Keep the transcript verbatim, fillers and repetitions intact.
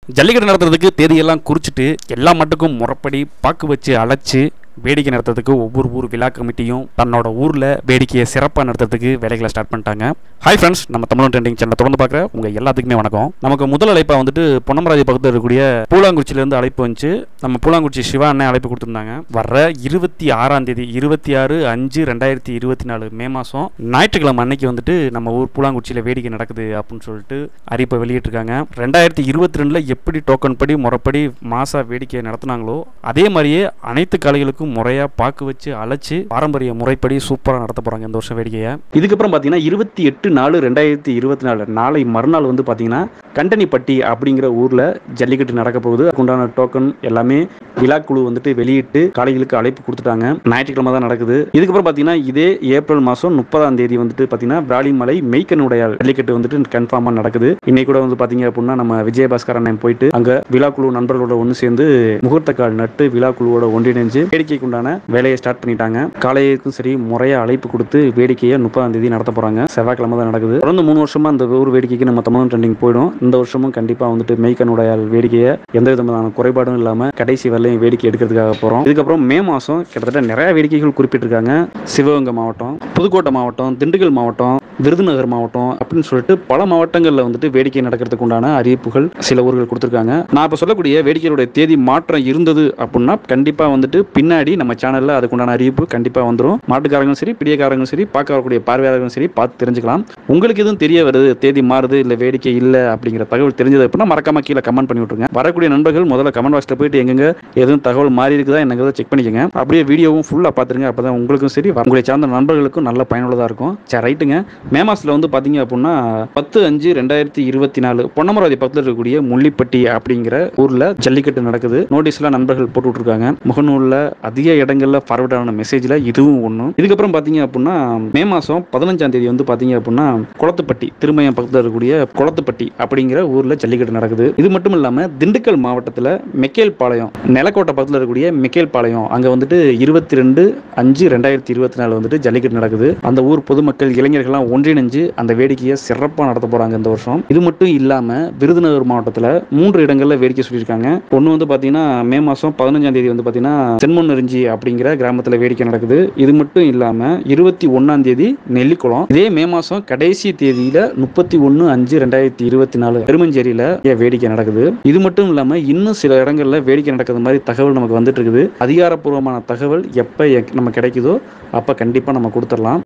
ஜல்லிக்கட்டு நடத்துறதுக்கு தேதியெல்லாம் குறிச்சிட்டு எல்லா மட்டுக்கும் முறைப்படி பாக்கு வச்சு அழைச்சி வேடிக்கை நடத்துறதுக்கு ஒவ்வொரு ஊர் விழா கமிட்டியும் தன்னோட ஊரில் வேடிக்கையை சிறப்பாக நடத்துறதுக்கு வேலைகளை ஸ்டார்ட் பண்ணிட்டாங்க. ஹாய் ஃப்ரெண்ட்ஸ், நம்ம தமிழ் ட்ரெண்டிங் சேனலை தொடர்ந்து பார்க்குற உங்கள் எல்லாத்துக்குமே வணக்கம். நமக்கு முதல் அழைப்பாக வந்துட்டு பொன்னமராஜி பக்கத்தில் இருக்கக்கூடிய பூலாங்குறிச்சியிலேருந்து அழைப்பு வந்துச்சு. நம்ம பூலாங்குறிச்சி சிவா அண்ணன் அழைப்பு கொடுத்துருந்தாங்க. வர்ற இருபத்தி ஆறாம் தேதி இருபத்தி ஆறு அஞ்சு ரெண்டாயிரத்தி இருபத்தி நாலு மே மாதம் ஞாயிற்றுக்கிழமை அன்னைக்கு வந்துட்டு நம்ம ஊர் பூலாங்குறிச்சியில் வேடிக்கை நடக்குது அப்படின்னு சொல்லிட்டு அறிவிப்பை வெளியிட்டிருக்காங்க. ரெண்டாயிரத்தி இருபத்தி ரெண்டில் எப்படி டோக்கன் படி முறைப்படி மாசா வேடிக்கையை நடத்தினாங்களோ அதே மாதிரியே அனைத்து காலைகளுக்கும் முறையா பாக்கு வச்சு அழைச்சு பாரம்பரிய முறைப்படி சூப்பரா நடத்த போறாங்க இந்த வருஷம் வேடிக்கையை. இதுக்கப்புறம் பாத்தீங்கன்னா இருபத்தி எட்டு நாலு ரெண்டாயிரத்தி இருபத்தி நாலு நாளை மறுநாள் வந்து பாத்தீங்கன்னா கண்டனிப்பட்டி அப்படிங்கிற ஊர்ல ஜல்லிக்கட்டு நடக்க போகுது. அதுக்குண்டான டோக்கன் எல்லாமே விழாக்குழு வந்துட்டு வெளியிட்டு காளைகளுக்கு அழைப்பு கொடுத்துட்டாங்க. ஞாயிற்றுக்கிழமை தான் நடக்குது. இதுக்கப்புறம் பாத்தீங்கன்னா இதே ஏப்ரல் மாசம் முப்பதாம் தேதி வந்துட்டு பாத்தீங்கன்னா பிராலிமலை மெய்க்கனுடையால் ஜல்லிக்கட்டு வந்துட்டு கன்ஃபார்மா நடக்குது. இன்னைக்கு கூட வந்து பாத்தீங்க அப்படின்னா நம்ம விஜயபாஸ்கர் அண்ணன் போயிட்டு அங்க விழாக்குழு நண்பர்களோட ஒன்று சேர்ந்து முகூர்த்த கால் நட்டு விழாக்குழுவோட ஒன்றிணைஞ்சு வேடிக்கைக்கு உண்டான வேலையை ஸ்டார்ட் பண்ணிட்டாங்க. காலைக்கும் சரி முறையா அழைப்பு கொடுத்து வேடிக்கையை முப்பதாம் தேதி நடத்த போறாங்க. செவ்வாய்க்கிழமை தான் நடக்குது. தொடர்ந்து மூணு வருஷமா அந்த ஊர் வேடிக்கைக்கு நம்ம தமிழ் ட்ரெண்டிங் போயிடும். இந்த வருஷமும் கண்டிப்பா வந்துட்டு மெய்க்கனுடையால் வேடிக்கையை எந்த விதமான குறைபாடும் இல்லாம கடைசி வரலையும் வேடிக்கை எடுக்கிறதுக்காக போறோம். இதுக்கப்புறம் மே மாசம் கிட்டத்தட்ட நிறைய வேடிக்கைகள் குறிப்பிட்டிருக்காங்க. சிவகங்கை மாவட்டம், புதுக்கோட்டை மாவட்டம், திண்டுக்கல் மாவட்டம், விருதுநகர் மாவட்டம் அப்படின்னு சொல்லிட்டு பல மாவட்டங்கள்ல வந்துட்டு வேடிக்கை நடக்கிறதுக்கு உண்டான அறிவிப்புகள் சில ஊர்கள் கொடுத்திருக்காங்க. நான் இப்ப சொல்லக்கூடிய வேடிக்கையுடைய தேதி மாற்றம் இருந்தது அப்படின்னா கண்டிப்பா வந்துட்டு பின்னாடி நம்ம சேனல்ல அதுக்குண்டான அறிவிப்பு கண்டிப்பா வந்துடும். மாட்டுக்காரங்களும் சரி, பிடியக்காரங்களும் சரி, பார்க்க வரக்கூடிய பார்வையாளர்களும் சரி பார்த்து தெரிஞ்சுக்கலாம். உங்களுக்கு எதுவும் தெரிய வருது, தேதி மாறுது இல்ல வேடிக்கை இல்ல அப்படிங்கிற தகவல் தெரிஞ்சது அப்படின்னா மறக்காம கீழே கமெண்ட் பண்ணி விட்டுருங்க. வரக்கூடிய நண்பர்கள் முதல்ல கமெண்ட் பாக்ஸ்ல போயிட்டு எங்க எதுவும் தகவல் மாறி இருக்குதா என்னங்கிறத செக் பண்ணிக்கோங்க. அப்படியே வீடியோவும் ஃபுல்லா பாத்துருங்க. அப்பதான் உங்களுக்கும் சரி உங்களை சார்ந்த நண்பர்களுக்கும் நல்ல பயனுள்ளதா இருக்கும். சரி, ரைட்டுங்க. மே மாசத்துல வந்து பாத்தீங்க அப்படின்னா பத்து அஞ்சு ரெண்டாயிரத்தி இருபத்தி நாலு பொன்னமராவதி பக்கத்தில் இருக்கக்கூடிய முள்ளிப்பட்டி அப்படிங்கிற ஊர்ல ஜல்லிக்கட்டு நடக்குது. நோட்டீஸ்ல நண்பர்கள் போட்டு விட்டுருக்காங்க. முகநூல்ல அதிக இடங்கள்ல ஃபார்வர்ட் ஆன மெசேஜ்ல இதுவும் ஒண்ணு. இதுக்கப்புறம் பாத்தீங்க அப்படின்னா மே மாசம் பதினஞ்சாம் தேதி வந்து பாத்தீங்க அப்படின்னா குளத்துப்பட்டி திருமயம் பக்கத்தில் இருக்கக்கூடிய குளத்துப்பட்டி அப்படிங்கிற ஊர்ல ஜல்லிக்கட்டு நடக்குது. இது மட்டும் இல்லாம திண்டுக்கல் மாவட்டத்துல மெக்கேல் பாளையம் நிலக்கோட்டை பக்கத்தில் இருக்கக்கூடிய மெக்கேல் பாளையம் அங்க வந்துட்டு இருபத்தி ரெண்டு அஞ்சு ரெண்டாயிரத்தி இருபத்தி நாலு வந்துட்டு ஜல்லிக்கட்டு நடக்குது. அந்த ஊர் பொதுமக்கள் இளைஞர்கள்லாம் ஒன்றிணைஞ்சு அந்த வேடிக்கையை சிறப்பாக நடத்த போறாங்க இந்த வருஷம். இது மட்டும் இல்லாம விருதுநகர் மாவட்டத்துல மூன்று இடங்கள்ல வேடிக்கை சொல்லியிருக்காங்க. ஒன்னு வந்து பாத்தீங்கன்னா மே மாசம் பதினஞ்சாம் தேதி வந்து பாத்தீங்கன்னா சென்மொன்னரிஞ்சி அப்படிங்கிற கிராமத்துல வேடிக்கை நடக்குது. இது மட்டும் இல்லாம இருபத்தி ஒன்னாம் தேதி நெல்லிக்குளம், இதே மே மாசம் கடைசி தேதியில முப்பத்தி ஒன்னு அஞ்சு ரெண்டாயிரத்தி இருபத்தி நாலு பெருமஞ்சேரியில வேடிக்கை நடக்குது. இது மட்டும் இல்லாம இன்னும் சில இடங்கள்ல வேடிக்கை நடக்கிறது மாதிரி தகவல் நமக்கு வந்துட்டு இருக்குது. அதிகாரப்பூர்வமான தகவல் எப்ப நம்ம கிடைக்குதோ அப்ப கண்டிப்பா நம்ம கொடுத்துடலாம்.